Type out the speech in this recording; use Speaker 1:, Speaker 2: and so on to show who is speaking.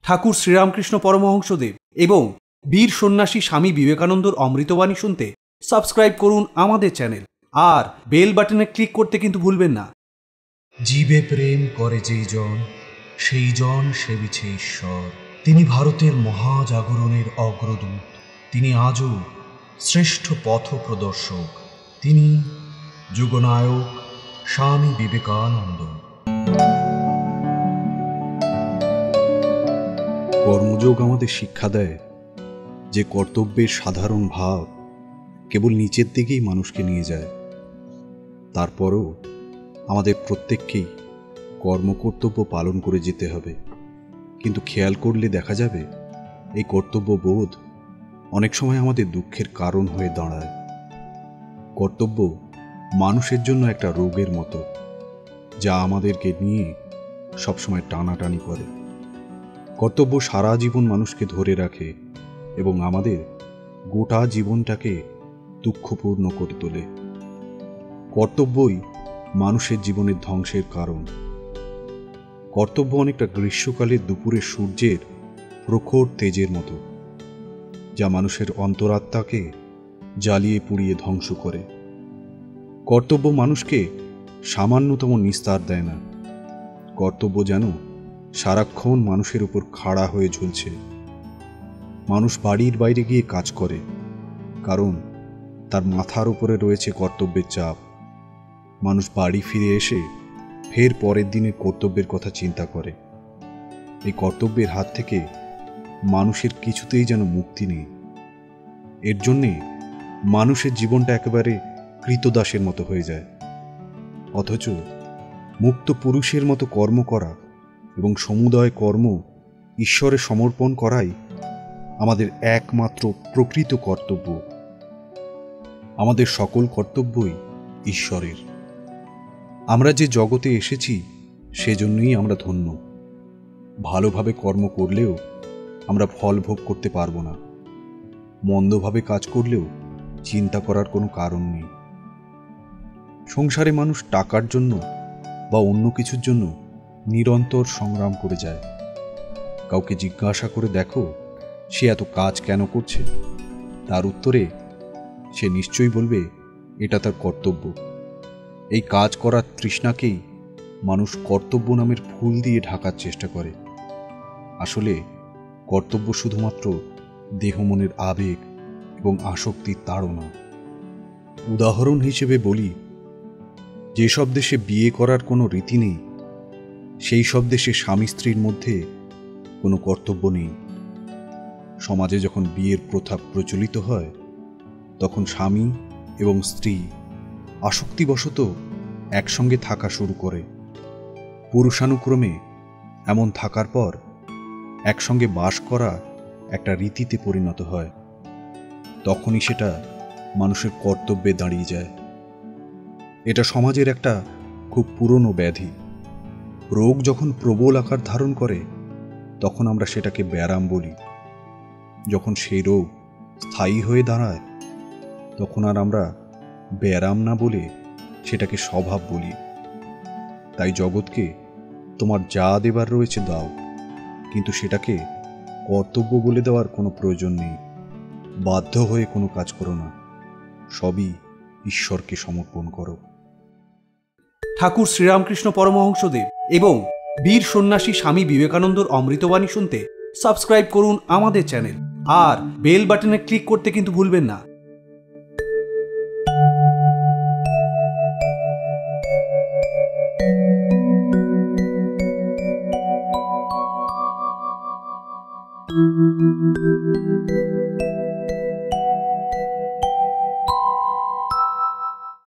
Speaker 1: ঠাকুর শ্রীরামকৃষ্ণ পরমহংসদেব এবং বীর সন্ন্যাসী স্বামী বিবেকানন্দর অমৃতবাণী শুনতে সাবস্ক্রাইব করুন আমাদের চ্যানেল আর বেল বাটনে ক্লিক করতে কিন্তু ভুলবেন না।
Speaker 2: জীবে প্রেম করে যেই জন সেই জন সেবিছে ঈশ্বর। তিনি ভারতের মহাজাগরণের অগ্রদূত। তিনি আজও শ্রেষ্ঠ পথ প্রদর্শক। তিনি যুগনায়ক স্বামী বিবেকানন্দ।
Speaker 3: কর্মযোগ আমাদের শিক্ষা দেয় যে কর্তব্যের সাধারণ ভাব কেবল নিচের দিকেই মানুষকে নিয়ে যায়। তারপরও আমাদের প্রত্যেককেই কর্মকর্তব্য পালন করে যেতে হবে, কিন্তু খেয়াল করলে দেখা যাবে এই কর্তব্যবোধ অনেক সময় আমাদের দুঃখের কারণ হয়ে দাঁড়ায়। কর্তব্য মানুষের জন্য একটা রোগের মতো, যা আমাদেরকে নিয়ে সবসময় টানাটানি করে। কর্তব্য সারা জীবন মানুষকে ধরে রাখে এবং আমাদের গোটা জীবনটাকে দুঃখপূর্ণ করে তোলে। কর্তব্যই মানুষের জীবনের ধ্বংসের কারণ। কর্তব্য অনেকটা গ্রীষ্মকালের দুপুরের সূর্যের প্রখর তেজের মতো, যা মানুষের অন্তরাত্মাকে জ্বালিয়ে পুড়িয়ে ধ্বংস করে। কর্তব্য মানুষকে সামান্যতম নিস্তার দেয় না। কর্তব্য যেন সারাক্ষণ মানুষের উপর খাড়া হয়ে ঝুলছে। মানুষ বাড়ির বাইরে গিয়ে কাজ করে, কারণ তার মাথার উপরে রয়েছে কর্তব্যের চাপ। মানুষ বাড়ি ফিরে এসে ফের পরের দিনের কর্তব্যের কথা চিন্তা করে। এই কর্তব্যের হাত থেকে মানুষের কিছুতেই যেন মুক্তি নেই। এর জন্যে মানুষের জীবনটা একেবারে কৃতদাসের মতো হয়ে যায়। অথচ মুক্ত পুরুষের মতো কর্ম করা এবং সমুদয় কর্ম ঈশ্বরে সমর্পণ করাই আমাদের একমাত্র প্রকৃত কর্তব্য। আমাদের সকল কর্তব্যই ঈশ্বরের। আমরা যে জগতে এসেছি সেজন্যই আমরা ধন্য। ভালোভাবে কর্ম করলেও আমরা ফল ভোগ করতে পারবো না। মন্দভাবে কাজ করলেও চিন্তা করার কোনো কারণ নেই। সংসারে মানুষ টাকার জন্য বা অন্য কিছুর জন্য নিরন্তর সংগ্রাম করে যায়। কাউকে জিজ্ঞাসা করে দেখো সে এত কাজ কেন করছে, তার উত্তরে সে নিশ্চয়ই বলবে এটা তার কর্তব্য। এই কাজ করার তৃষ্ণাকেই মানুষ কর্তব্য নামের ফুল দিয়ে ঢাকার চেষ্টা করে। আসলে কর্তব্য শুধুমাত্র দেহ মনের আবেগ এবং আসক্তির তাড়না। উদাহরণ হিসেবে বলি, যেসব দেশে বিয়ে করার কোনো রীতি নেই, সেই সব দেশে স্বামী স্ত্রীর মধ্যে কোনো কর্তব্য নেই। সমাজে যখন বিয়ের প্রথা প্রচলিত হয়, তখন স্বামী এবং স্ত্রী আসক্তিবশত একসঙ্গে থাকা শুরু করে। পুরুষানুক্রমে এমন থাকার পর একসঙ্গে বাস করা একটা রীতিতে পরিণত হয়। তখনই সেটা মানুষের কর্তব্যে দাঁড়িয়ে যায়। এটা সমাজের একটা খুব পুরনো ব্যাধি। রোগ যখন প্রবল আকার ধারণ করে তখন আমরা সেটাকে ব্যারাম বলি। যখন সেই রোগ স্থায়ী হয়ে দাঁড়ায় তখন আর আমরা ব্যারাম না বলে সেটাকে স্বভাব বলি। তাই জগৎকে তোমার যা দেবার রয়েছে দাও, কিন্তু সেটাকে কর্তব্য বলে দেওয়ার কোনো প্রয়োজন নেই। বাধ্য হয়ে কোনো কাজ করো না, সবই ঈশ্বরকে সমর্পণ করো।
Speaker 1: ঠাকুর শ্রীরামকৃষ্ণ পরমহংসদেব এবং বীর সন্ন্যাসী স্বামী বিবেকানন্দর অমৃতবাণী শুনতে সাবস্ক্রাইব করুন আমাদের চ্যানেল আর বেল বাটনে ক্লিক করতে কিন্তু ভুলবেন না।